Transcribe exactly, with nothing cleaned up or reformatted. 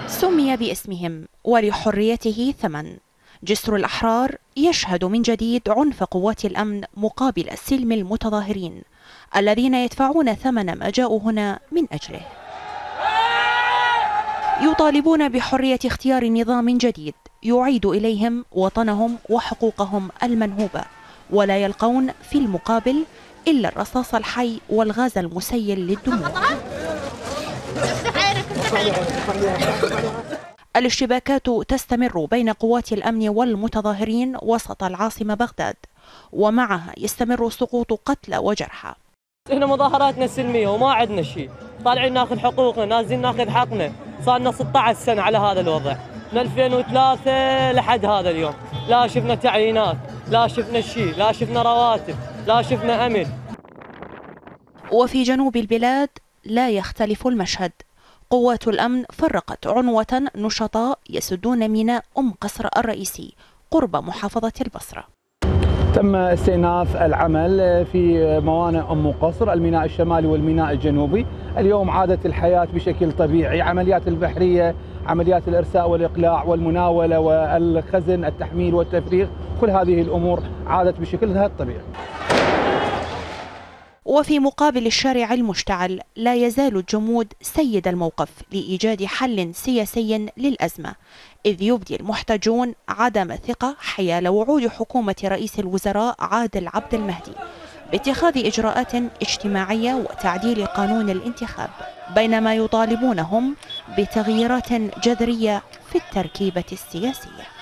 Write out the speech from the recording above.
سمي باسمهم ولحريته ثمن. جسر الأحرار يشهد من جديد عنف قوات الأمن مقابل سلم المتظاهرين الذين يدفعون ثمن ما جاءوا هنا من أجله. يطالبون بحرية اختيار نظام جديد يعيد إليهم وطنهم وحقوقهم المنهوبة، ولا يلقون في المقابل إلا الرصاص الحي والغاز المسيل للدموع. الاشتباكات تستمر بين قوات الأمن والمتظاهرين وسط العاصمة بغداد، ومعها يستمر سقوط قتلى وجرحى. هنا مظاهراتنا سلمية وما عندنا شيء، طالعين ناخذ حقوقنا، نازلين ناخذ حقنا، صار لنا ستة عشر سنة على هذا الوضع، من ألفين وثلاثة لحد هذا اليوم، لا شفنا تعيينات، لا شفنا شيء، لا شفنا رواتب، لا شفنا أمن. وفي جنوب البلاد لا يختلف المشهد. قوات الأمن فرقت عنوة نشطاء يسدون ميناء أم قصر الرئيسي قرب محافظة البصرة. تم استئناف العمل في موانئ أم قصر، الميناء الشمالي والميناء الجنوبي. اليوم عادت الحياة بشكل طبيعي، عمليات البحرية، عمليات الإرساء والإقلاع والمناولة والخزن، التحميل والتفريغ، كل هذه الأمور عادت بشكلها الطبيعي. وفي مقابل الشارع المشتعل لا يزال الجمود سيد الموقف لإيجاد حل سياسي للأزمة، إذ يبدي المحتجون عدم ثقة حيال وعود حكومة رئيس الوزراء عادل عبد المهدي باتخاذ إجراءات اجتماعية وتعديل قانون الانتخاب، بينما يطالبون هم بتغييرات جذرية في التركيبة السياسية.